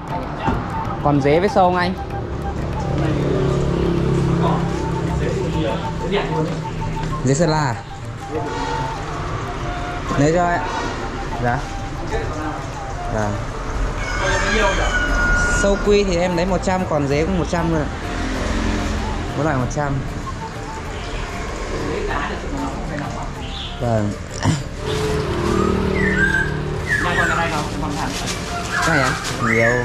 Còn dế với sâu không anh? Dế Sơn La à? Lấy cho anh. Dạ. Dạ. Sâu quy thì em lấy 100, còn dế cũng 100 nữa. Mỗi loại 100. Vâng. Cái này anh? Nhiều.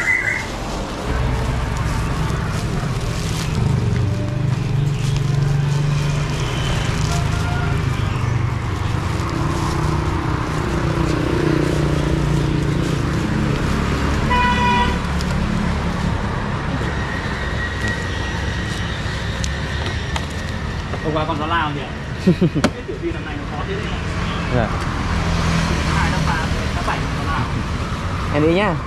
Hôm qua con nó lao nhỉ? Cái tiểu thi năm nay nó khó thế đấy. Dạ. 2, năm 3, năm 7 nó lao. Em đi nhá.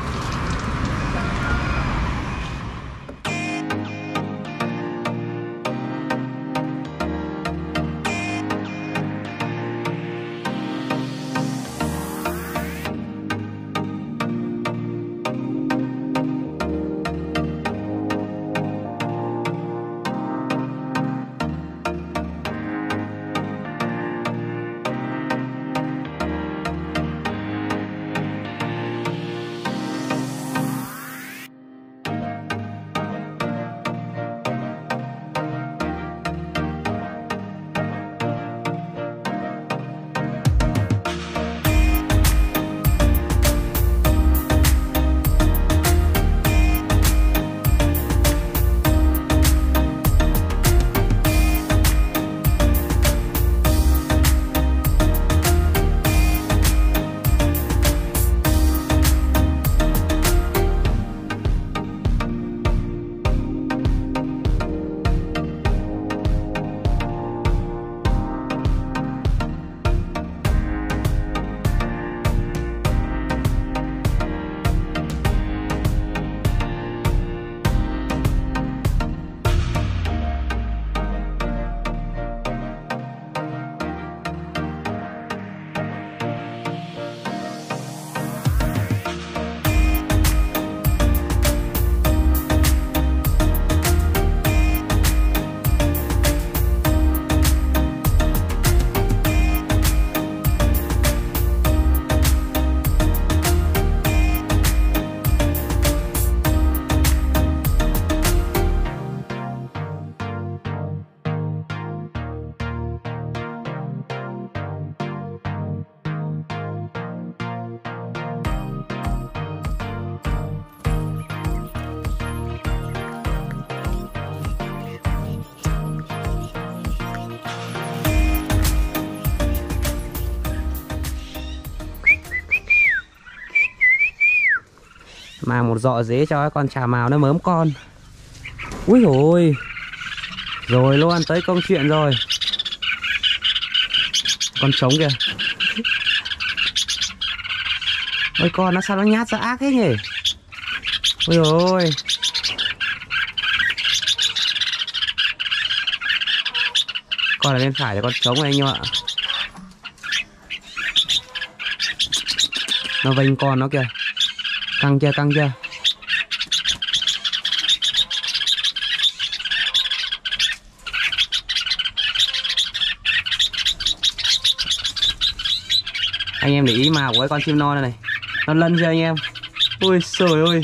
Mang một giọ dế cho cái con trà mào nó mớm con. Úi dồi, rồi luôn, tới công chuyện rồi. Con trống kìa. Ôi con nó sao nó nhát ra ác thế nhỉ. Ôi dồi. Con ở bên phải là con trống này anh em ạ. Nó vênh con nó kìa. Căng chưa, căng chưa. Anh em để ý màu của cái con chim non này, nó lân chưa anh em. Ui trời ơi.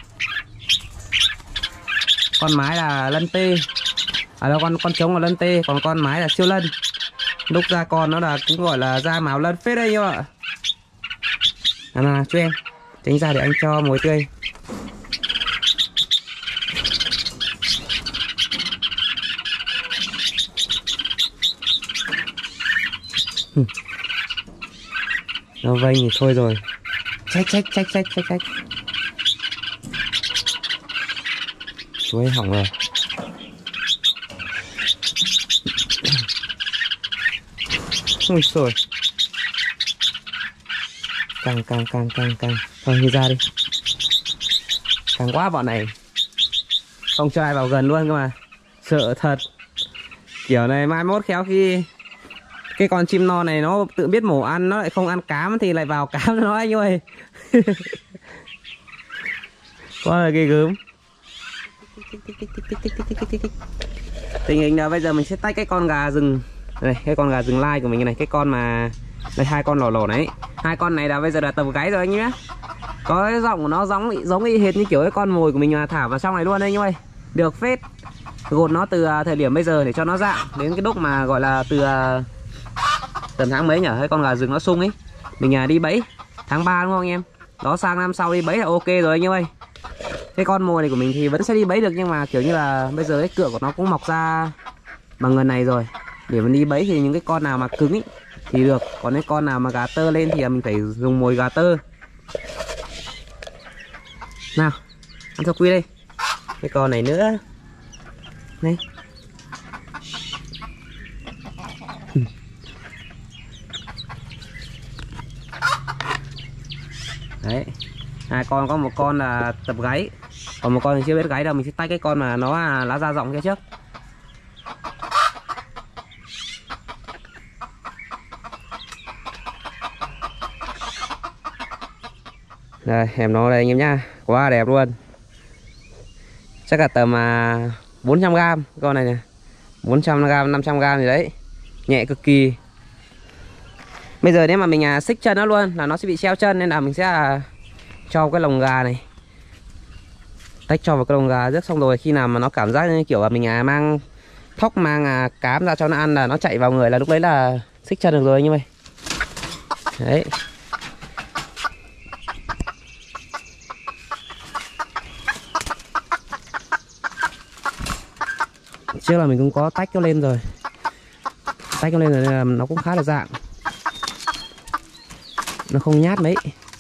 Con mái là lân tê. À đâu, con trống là lân tê, còn con mái là siêu lân. Lúc ra con nó là cũng gọi là da màu lân phết đây anh em ạ. Nào chú em tránh ra để anh cho mồi tươi. Nó vênh thì thôi rồi. Trách. Chú ấy hỏng rồi. Ôi trời. Căng. Thôi đi ra đi. Căng quá bọn này. Không cho ai vào gần luôn cơ mà. Sợ thật. Kiểu này mai mốt khéo khi cái con chim non này nó tự biết mổ ăn, nó lại không ăn cám thì lại vào cám nó anh ơi. Quá là ghê gớm. Tình hình là bây giờ mình sẽ tách cái con gà rừng này, cái con gà rừng lai của mình này, cái con mà đây, hai con lò lò này, hai con này là bây giờ là tầm gáy rồi anh nhé. Có cái giọng của nó giống y hệt như kiểu cái con mồi của mình mà thả vào trong này luôn đây anh ơi. Được phết. Gột nó từ thời điểm bây giờ để cho nó dạng đến cái lúc mà gọi là từ tầm tháng mấy nhỉ, cái con gà rừng nó sung ấy. Mình đi bẫy tháng 3 đúng không anh em? Đó, sang năm sau đi bẫy là ok rồi anh ơi. Cái con mồi này của mình thì vẫn sẽ đi bẫy được, nhưng mà kiểu như là bây giờ cái cựa của nó cũng mọc ra bằng ngần này rồi. Để mình đi bẫy thì những cái con nào mà cứng ý thì được, còn cái con nào mà gà tơ lên thì mình phải dùng mồi gà tơ. Nào, ăn cho Quy đây. Cái con này nữa. Này. Đấy. Hai con, có một con là tập gáy, còn một con thì chưa biết gáy đâu. Mình sẽ tách cái con mà nó lá da rộng kia trước. Đây, em nó đây anh em nhá. Quá đẹp luôn. Chắc là tầm 400g con này nè. 400g, 500g gì đấy. Nhẹ cực kỳ. Bây giờ nếu mà mình xích chân nó luôn là nó sẽ bị treo chân, nên là mình sẽ cho cái lồng gà này, tách cho vào cái lồng gà rước, xong rồi khi nào mà nó cảm giác như kiểu là mình mang thóc, mang cám ra cho nó ăn là nó chạy vào người, là lúc đấy là xích chân được rồi như vậy. Đấy. Trước là mình cũng có tách nó lên rồi. Tách nó lên rồi nên là nó cũng khá là dạng. Nó không nhát mấy.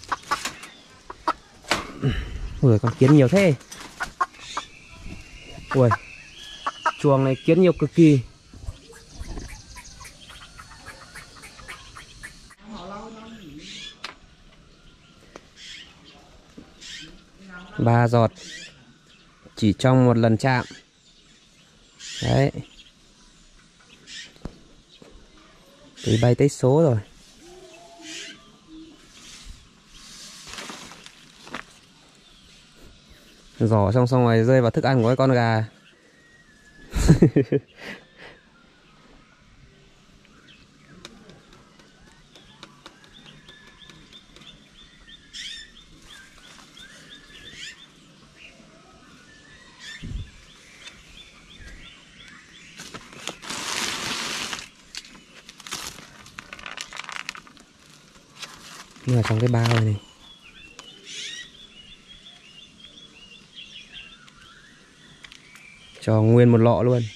Ui, con kiến nhiều thế. Ui, chuồng này kiến nhiều cực kỳ. Ba giọt chỉ trong một lần chạm. Đấy. Thì bay tới số rồi. Giỏ xong rồi rơi vào thức ăn của cái con gà. Nhưng mà trong cái bao này, cho nguyên một lọ luôn.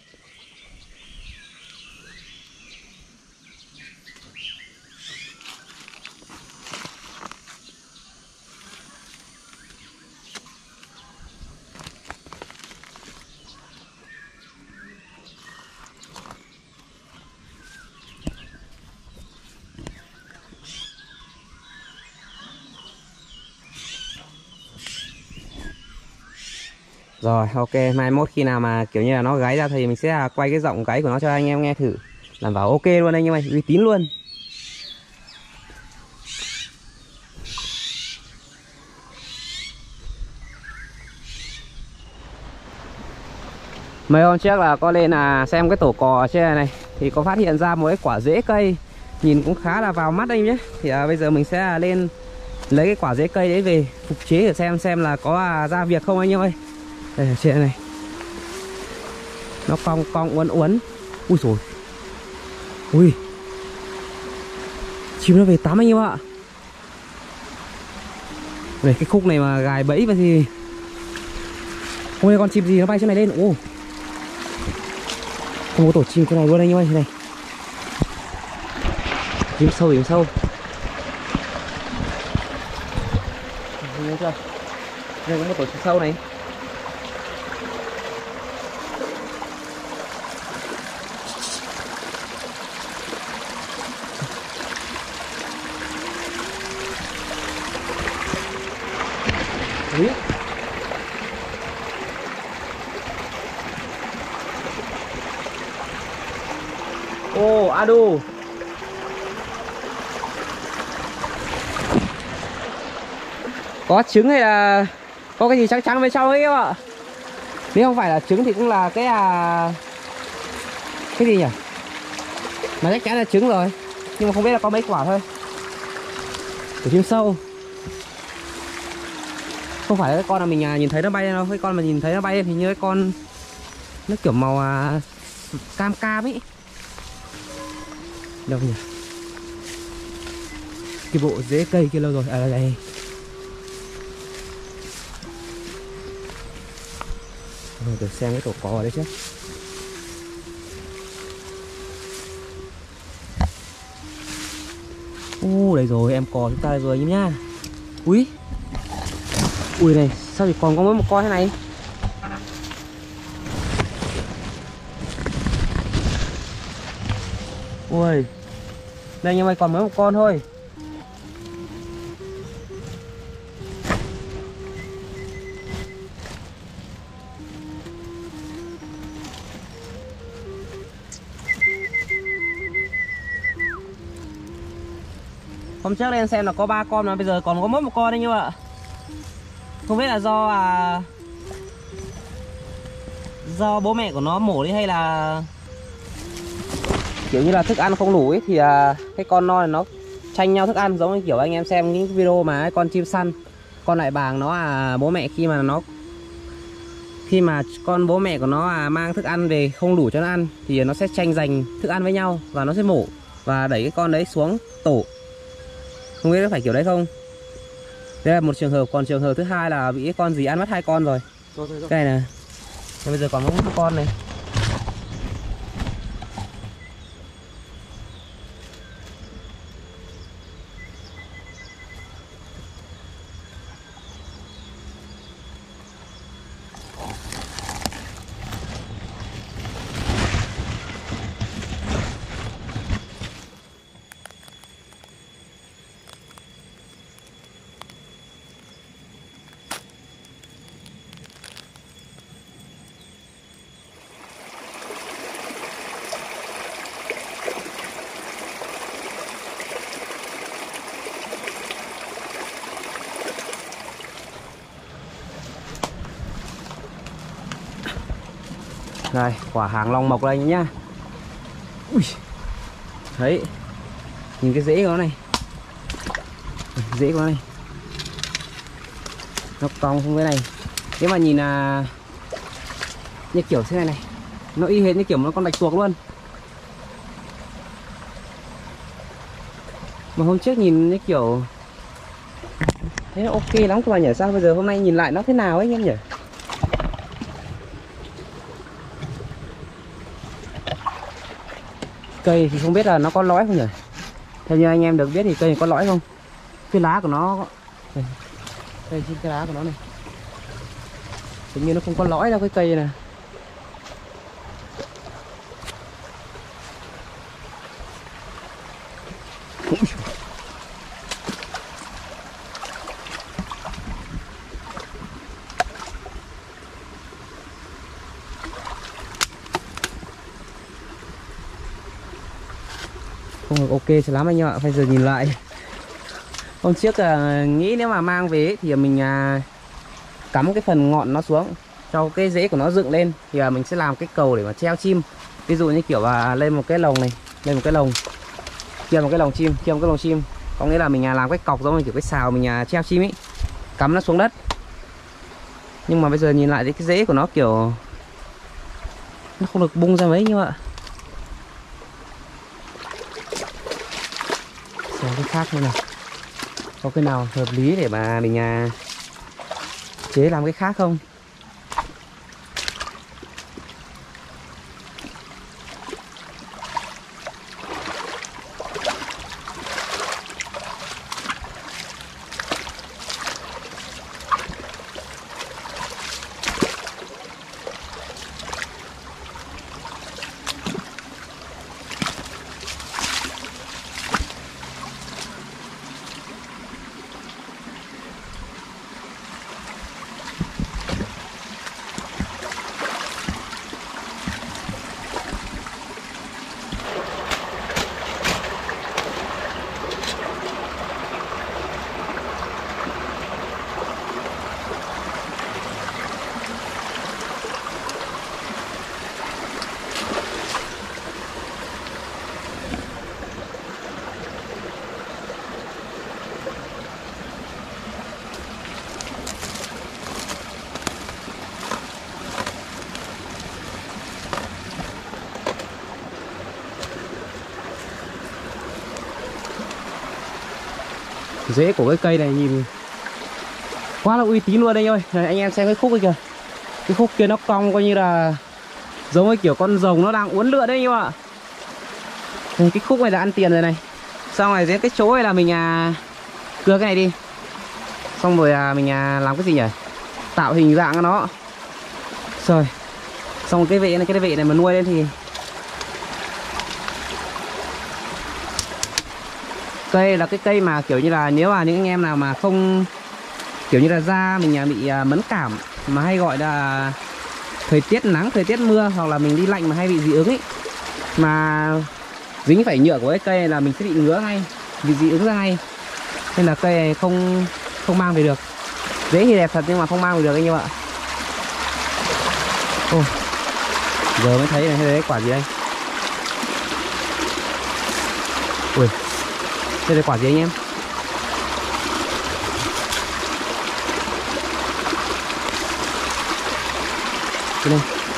Rồi, ok, mai mốt khi nào mà kiểu như là nó gáy ra thì mình sẽ quay cái giọng gáy của nó cho anh em nghe thử. Làm bảo ok luôn anh em ơi, uy tín luôn. Mấy hôm trước là có lên xem cái tổ cò trên này thì có phát hiện ra một cái quả rễ cây nhìn cũng khá là vào mắt anh nhé. Thì bây giờ mình sẽ lên lấy cái quả rễ cây đấy về phục chế để xem là có ra việc không anh em ơi. Đây là trên này, nó cong cong uốn uốn. Ui rồi, ui, chim nó về tắm anh em ạ. Đây, cái khúc này mà gài bẫy vào thì ôi, con chim gì nó bay trên này lên. Ô, không có tổ chim cái này luôn anh em ơi. Này, chim sâu, chim sâu. Thấy chưa? Đây có một tổ chim sâu này. Đấy. Ô, adu. Có trứng hay là Có cái gì trắng trắng bên trong ấy em ạ. Nếu không phải là trứng thì cũng là cái cái gì nhỉ? Mà chắc chắn là trứng rồi. Nhưng mà không biết là có mấy quả thôi. Của chim sâu. Không phải là cái con là mình nhìn thấy nó bay đâu. Cái con mà nhìn thấy nó bay thì như cái con nó kiểu màu cam cam ấy. Đâu nhỉ? Cái bộ rễ cây kia lâu rồi. À đây. Rồi để xem cái tổ cò ở đây chứ. Đây rồi, em cò chúng ta đây rồi em nhá. Ui. Ui này, sao thì còn có mỗi một con thế này? Ui. Đây nhưng mà còn mới một con thôi. Hôm trước lên xem là có 3 con mà bây giờ còn có mỗi một con đấy nhưng mà không biết là do bố mẹ của nó mổ đi hay là kiểu như là thức ăn không đủ ấy thì cái con non này nó tranh nhau thức ăn, giống như kiểu anh em xem những video mà con chim săn, con đại bàng nó bố mẹ khi mà con bố mẹ của nó mang thức ăn về không đủ cho nó ăn thì nó sẽ tranh giành thức ăn với nhau và nó sẽ mổ và đẩy cái con đấy xuống tổ. Không biết có phải kiểu đấy không? Đây là một trường hợp, còn trường hợp thứ hai là bị cái con gì ăn mất 2 con rồi. Cái này nè. Bây giờ còn một con này. Đây, quả hàng long mọc đây nhá. Ui. Đấy. Nhìn cái rễ của nó này. Rễ của nó này. Nó cong không cái này. Nếu mà nhìn như kiểu thế này này. Nó y hệt như kiểu một con bạch tuộc luôn. Mà hôm trước nhìn như kiểu thế nó ok lắm cơ mà nhỉ, sao bây giờ hôm nay nhìn lại nó thế nào ấy anh em nhỉ? Cây thì không biết là nó có lõi không nhỉ? Theo như anh em được biết thì cây có lõi không? Cái lá của nó đây, trên cái lá của nó này hình như nó không có lõi đâu cái cây này. Không được ok cho lắm anh em ạ. Bây giờ nhìn lại hôm trước nghĩ nếu mà mang về thì mình cắm cái phần ngọn nó xuống cho cái rễ của nó dựng lên thì mình sẽ làm cái cầu để mà treo chim. Ví dụ như kiểu lên một cái lồng này, lên một cái lồng, kia một cái lồng chim, kia một cái lồng chim, có nghĩa là mình làm cái cọc giống như kiểu cái xào mình treo chim ấy, cắm nó xuống đất. Nhưng mà bây giờ nhìn lại thì cái rễ của nó kiểu nó không được bung ra mấy như ạ. Xem cái khác nữa này, có cái nào hợp lý để mà mình chế làm cái khác không? Rễ của cái cây này nhìn quá là uy tín luôn đây ơi. Này, anh em xem cái khúc kia kìa. Cái khúc kia nó cong coi như là giống như kiểu con rồng nó đang uốn lượn đấy anh em ạ. Cái khúc này là ăn tiền rồi này. Xong rồi đến cái chỗ này là mình cưa cái này đi. Xong rồi mình làm cái gì nhỉ? Tạo hình dạng cho nó. Rồi. Xong cái vệ này mà nuôi lên thì cây là cái cây mà kiểu như là nếu mà những anh em nào mà không kiểu như là da mình bị mẫn cảm mà hay gọi là thời tiết nắng, thời tiết mưa hoặc là mình đi lạnh mà hay bị dị ứng ấy, mà dính phải nhựa của cái cây này là mình sẽ bị ngứa ngay, bị dị ứng ra ngay. Nên là cây này không mang về được. Dễ thì đẹp thật nhưng mà không mang về được anh em ạ. Ô, giờ mới thấy này, thấy đấy quả gì đây? Ui, đây là quả gì anh em? Đây.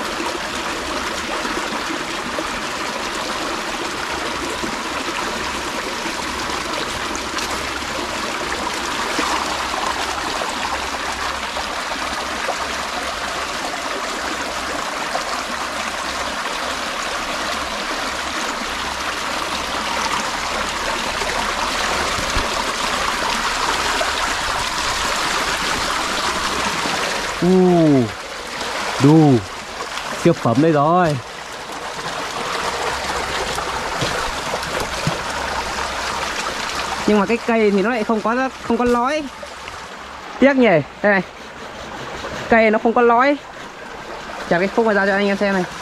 Đù siêu phẩm đây rồi. Nhưng mà cái cây thì nó lại không có lói. Tiếc nhỉ. Đây này. Cây nó không có lói. Chặt cái khúc này ra cho anh em xem này.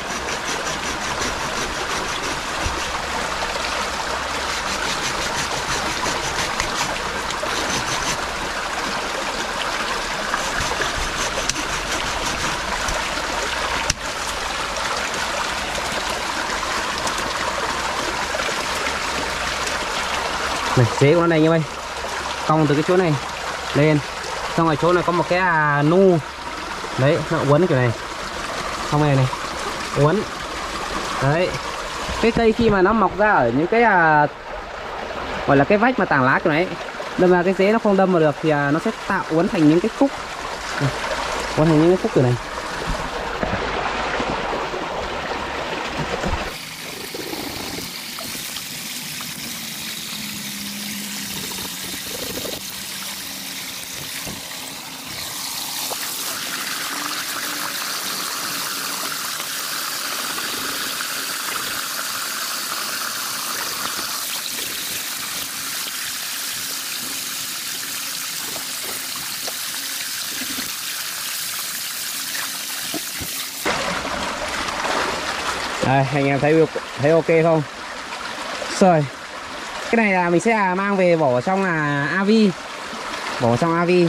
Này, rễ của nó đây anh em ơi. Cong từ cái chỗ này lên. Xong rồi chỗ này có một cái nu. Đấy, nó uốn kiểu này. Xong này này. Uốn. Đấy. Cái cây khi mà nó mọc ra ở những cái gọi là cái vách mà tảng lá kiểu này, đâm ra cái rễ nó không đâm vào được thì nó sẽ tạo uốn thành những cái khúc. Uốn thành những cái khúc kiểu này. Đây, anh em thấy ok không? Rồi. Cái này là mình sẽ mang về bỏ trong AVI. Bỏ trong AVI.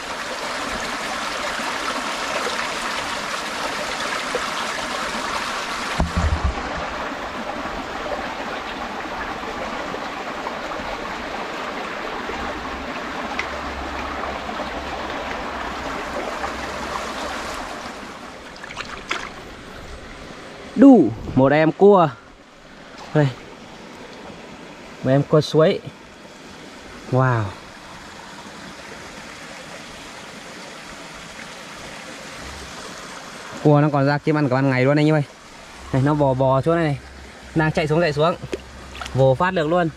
Đủ một em cua đây, một em cua suối. Wow, cua nó còn ra kiếm ăn cả ban ngày luôn anh ơi. Này, nó bò chỗ này này, đang chạy xuống vồ phát được luôn.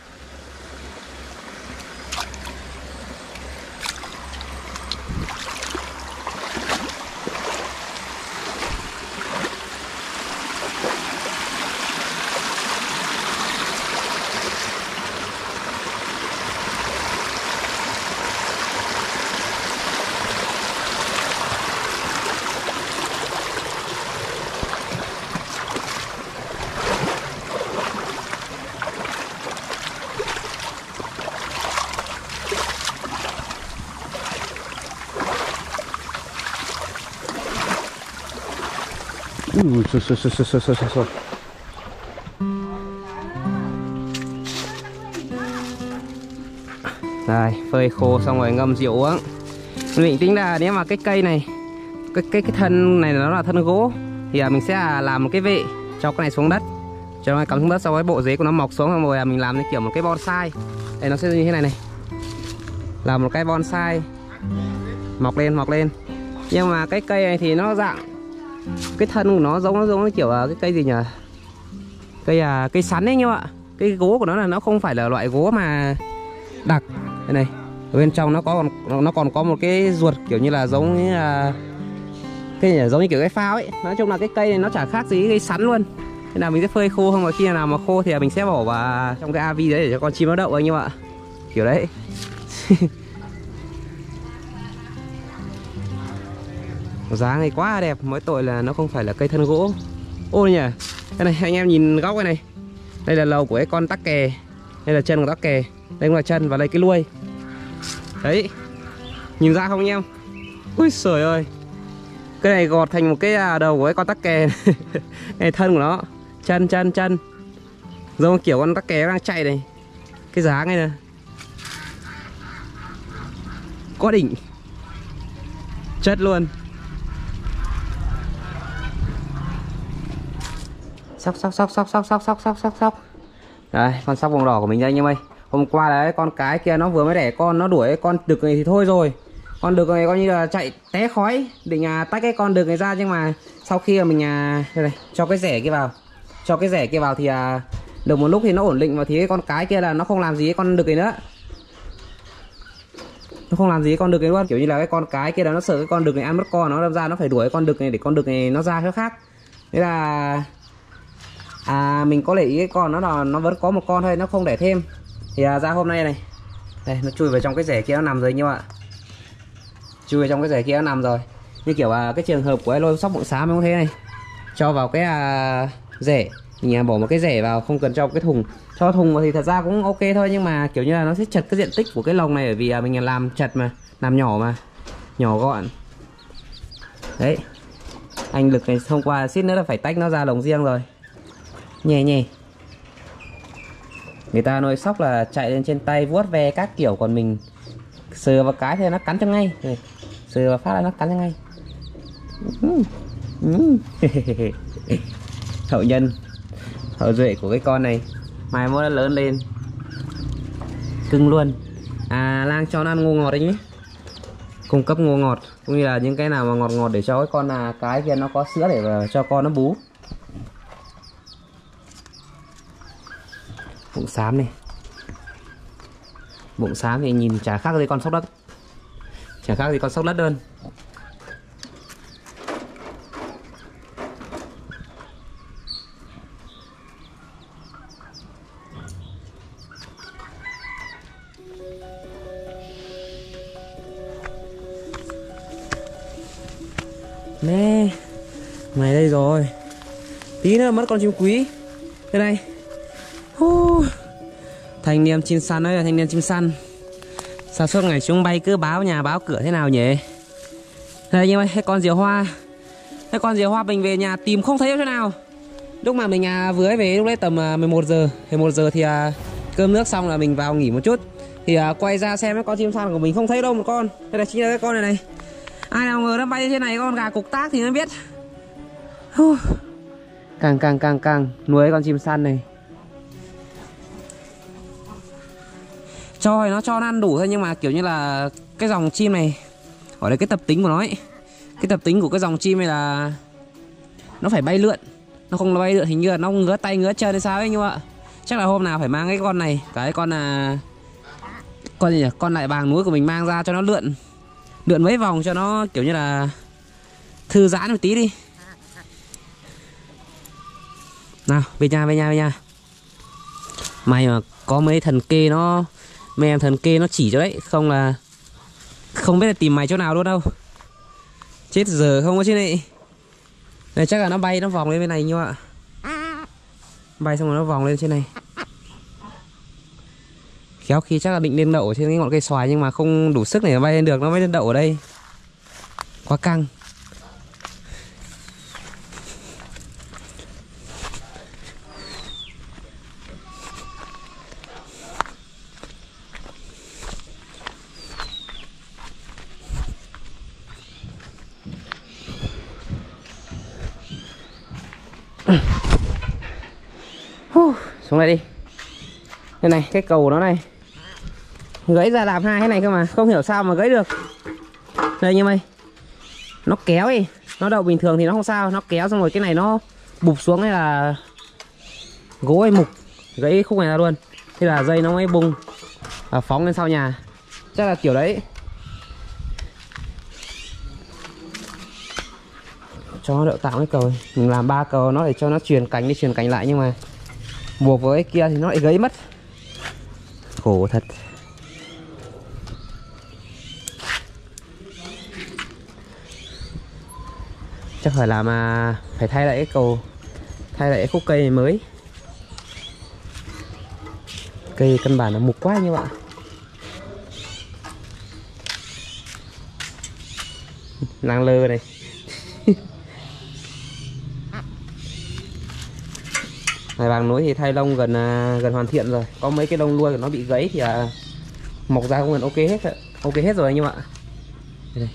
Đây, phơi khô xong rồi ngâm rượu uống. Mình tính là nếu mà cái cây này, cái thân này nó là thân gỗ thì mình sẽ làm một cái vệ cho cái này xuống đất, cho nó cắm xuống đất, sau cái bộ rễ của nó mọc xuống, xong rồi mình làm như kiểu một cái bonsai. Đây nó sẽ như thế này này. là một cái bonsai mọc lên. Nhưng mà cái cây này thì nó dạng cái thân của nó giống kiểu cái cây gì nhỉ, cây sắn ấy anh em ạ. Cái gỗ của nó là nó không phải là loại gỗ mà đặc. Đây này, ở bên trong nó còn có một cái ruột kiểu như là giống như là giống như kiểu cái phao ấy. Nói chung là cái cây này nó chả khác gì cây sắn luôn. Thế nào mình sẽ phơi khô, không mà khi nào mà khô thì mình sẽ bỏ vào trong cái AV đấy để cho con chim nó đậu anh em ạ. Kiểu đấy. Giá này quá đẹp, mỗi tội là nó không phải là cây thân gỗ. Ôi nhỉ, đây này anh em nhìn góc này. Đây là lầu của cái con tắc kè, đây là chân của tắc kè, đây cũng là chân và đây cái đuôi. Đấy, nhìn ra không anh em? Ui trời ơi, cái này gọt thành một cái đầu của cái con tắc kè. Này thân của nó, chân giống kiểu con tắc kè đang chạy này. Cái giá này nè, có đỉnh, chất luôn. Sóc. Đây, con sóc vòng đỏ của mình đây anh em ơi. Hôm qua đấy con cái kia nó vừa mới đẻ con, nó đuổi con đực này thì thôi rồi. Con đực này coi như là chạy té khói, định tách cái con đực này ra, nhưng mà sau khi mà mình đây này, cho cái rẻ kia vào thì được một lúc thì nó ổn định, và thì cái con cái kia là nó không làm gì cái con đực này nữa. Nó không làm gì cái con đực này luôn, kiểu như là cái con cái kia là nó sợ cái con đực này ăn mất con, nó đâm ra nó phải đuổi cái con đực này để con đực này nó ra chỗ khác. Thế là mình có để ý cái con nó là nó vẫn có một con thôi, nó không đẻ thêm. Thì ra hôm nay này, đây nó chui vào trong cái rẻ kia nó nằm rồi anh em ạ. Chui vào trong cái rẻ kia nó nằm rồi. Như kiểu cái trường hợp của cái lôi sóc bụng xám cũng thế này. Cho vào cái rẻ, mình bỏ một cái rẻ vào, không cần cho cái thùng. Cho thùng vào thì thật ra cũng ok thôi, nhưng mà kiểu như là nó sẽ chật cái diện tích của cái lồng này, bởi vì mình làm chật mà, làm nhỏ mà, nhỏ gọn. Đấy, anh Lực này hôm qua xít nữa là phải tách nó ra lồng riêng rồi. Nhè. Người ta nuôi sóc là chạy lên trên tay vuốt ve các kiểu, còn mình sờ vào cái thì nó cắn cho ngay. Sờ vào phát là nó cắn cho ngay. Hậu nhân, hậu duệ của cái con này mai mốt nó lớn lên cưng luôn. Lang cho nó ăn ngô ngọt đấy nhé, cung cấp ngô ngọt cũng như là những cái nào mà ngọt để cho cái con cái kia nó có sữa để cho con nó bú. Bụng xám này, bụng xám thì nhìn chả khác gì con sóc đất, chả khác gì con sóc đất đơn. Nè, mày đây rồi, tí nữa mất con chim quý. Đây này, thanh niên chim săn đấy, là thanh niên chim săn. Sao suốt ngày chúng bay cứ báo nhà báo cửa thế nào nhỉ? Đây nhưng mà cái con diều hoa mình về nhà tìm không thấy chỗ nào. Lúc mà mình vừa về lúc đấy tầm 11 giờ thì cơm nước xong là mình vào nghỉ một chút, thì quay ra xem cái con chim săn của mình không thấy đâu một con. Đây là chính là cái con này. Ai nào ngờ nó bay trên này, con gà cục tác thì nó biết. Càng nuôi con chim săn này. Nó cho nó ăn đủ thôi, nhưng mà kiểu như là cái dòng chim này, ở đây cái tập tính của nó ấy, cái tập tính của cái dòng chim này là nó phải bay lượn. Nó không bay lượn, hình như là nó ngứa tay ngứa chân hay sao ấy, nhưng mà chắc là hôm nào phải mang cái con này, cái con gì nhỉ, con đại bàng núi của mình mang ra cho nó lượn mấy vòng cho nó kiểu như là thư giãn một tí đi. Nào về nhà. May mà có mấy thần kê nó, mấy em thần kê nó chỉ cho đấy, không là không biết là tìm mày chỗ nào luôn đâu. Chết giờ không có trên này. Này chắc là nó bay, nó vòng lên bên này như ạ. Bay xong rồi nó vòng lên trên này. Khéo khi chắc là định lên đậu trên cái ngọn cây xoài, nhưng mà không đủ sức để bay lên được, nó mới lên đậu ở đây. Quá căng. Xuống đây đi. Đây này, cái cầu của nó này. Gãy ra làm hai cái này cơ mà, không hiểu sao mà gãy được. Đây như mày, nó kéo đi, nó đậu bình thường thì nó không sao, nó kéo xong rồi cái này nó bụp xuống hay là gỗ hay mục, gãy khúc này ra luôn. Thế là dây nó mới bung và phóng lên sau nhà, chắc là kiểu đấy. Cho nó đỡ tạo cái cầu này. Mình làm 3 cầu nó để cho nó truyền cánh đi truyền cánh lại, nhưng mà buộc với cái kia thì nó lại gãy mất, khổ thật. Chắc phải làm phải thay lại cái cầu, thay lại cái khúc cây này mới. Cây căn bản là mục quá như vậy. Làng lơ này. Này bằng núi thì thay lông gần hoàn thiện rồi. Có mấy cái lông nuôi của nó bị gãy thì mọc ra cũng gần ok hết, ok hết rồi anh em ạ. Đây.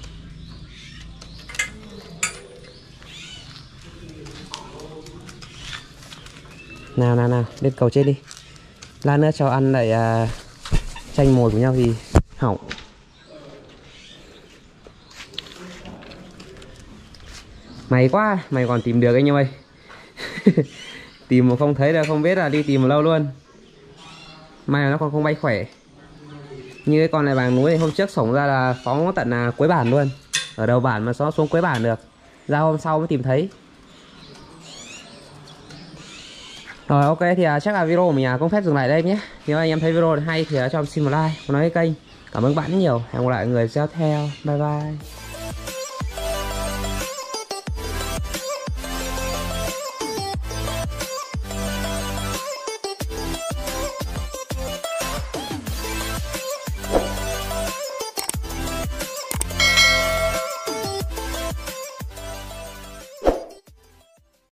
Nào lên cầu trên đi. Lát nữa cho ăn lại chanh mồi của nhau thì hỏng. May quá, mày còn tìm được anh em ơi. Tìm mà không thấy là không biết là đi tìm một lâu luôn. May là nó còn không bay khỏe. Như cái con này bằng núi này hôm trước sổng ra là phóng tận cuối bản luôn. Ở đầu bản mà nó xuống cuối bản được. Ra hôm sau mới tìm thấy. Rồi ok thì chắc là video của mình cũng phép dừng lại đây nhé. Nếu anh em thấy video hay thì cho em xin một like và nói cái kênh. Cảm ơn bạn rất nhiều. Hẹn gặp lại mọi người tiếp theo. Bye bye.